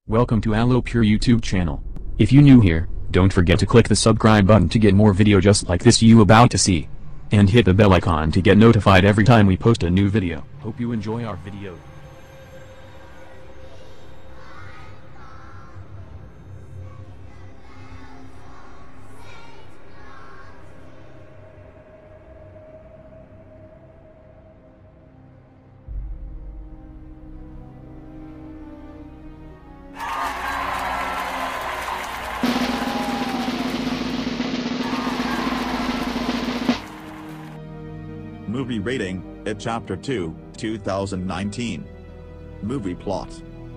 Welcome to Aloe Pure YouTube channel. If you new here, don't forget to click the subscribe button to get more video just like this you about to see. And hit the bell icon to get notified every time we post a new video. Hope you enjoy our video. Movie rating, It Chapter 2, 2019. Movie plot.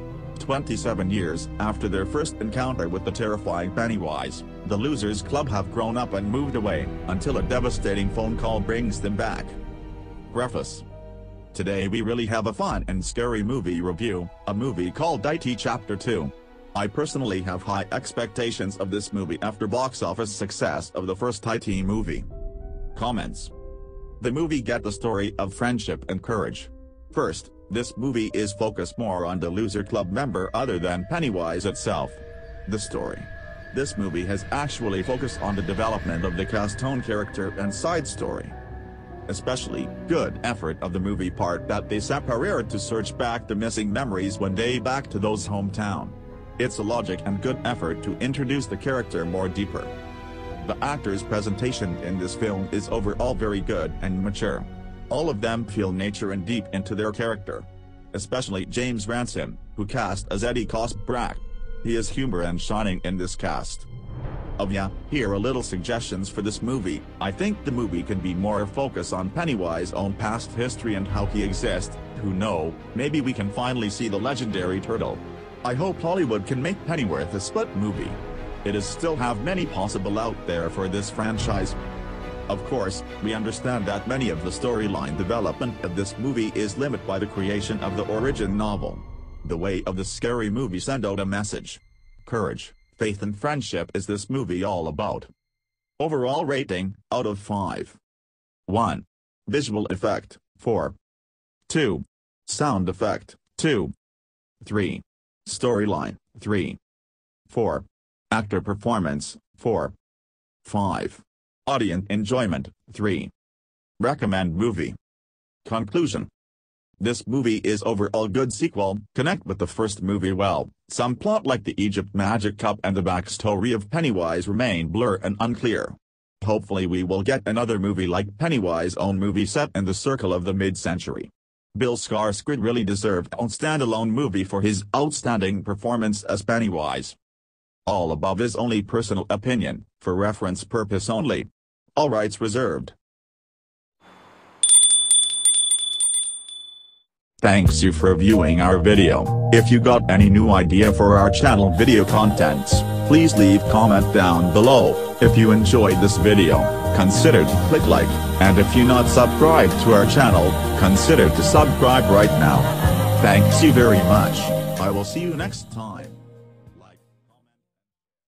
27 years after their first encounter with the terrifying Pennywise, the Losers Club have grown up and moved away, until a devastating phone call brings them back. Preface. Today we really have a fun and scary movie review, a movie called IT Chapter 2. I personally have high expectations of this movie after box office success of the first IT movie. Comments. The movie gets the story of friendship and courage. First, this movie is focused more on the Loser Club member other than Pennywise itself. The story. This movie has actually focused on the development of the cast-tone character and side story. Especially good effort of the movie part that they seperare to search back the missing memories one day back to those hometown. It's a logic and good effort to introduce the character more deeper. The actors' presentation in this film is overall very good and mature. All of them feel nature and deep into their character. Especially James Ransom, who cast as Eddie Cosbrack. He is humor and shining in this cast. Here are little suggestions for this movie. I think the movie can be more focused on Pennywise's own past history and how he exists. Who knows, maybe we can finally see the legendary turtle. I hope Hollywood can make Pennyworth a split movie. It is still have many possible out there for this franchise. Of course, we understand that many of the storyline development of this movie is limited by the creation of the origin novel. The way of the scary movie send out a message. Courage, faith and friendship is this movie all about. Overall rating, out of 5. 1. Visual effect, 4. 2. Sound effect, 2. 3. Storyline, 3. 4. Actor performance, 4. 5. Audience enjoyment, 3. Recommend movie. Conclusion. This movie is overall good sequel, connect with the first movie well. Some plot like the Egypt Magic Cup and the backstory of Pennywise remain blur and unclear. Hopefully we will get another movie like Pennywise's own movie set in the circle of the mid-century. Bill Skarsgård really deserved a standalone movie for his outstanding performance as Pennywise. All above is only personal opinion, for reference purpose only. All rights reserved. Thanks you for viewing our video. If you got any new idea for our channel video contents, please leave comment down below. If you enjoyed this video, consider to click like, and if you not subscribed to our channel, consider to subscribe right now. Thanks you very much. I will see you next time.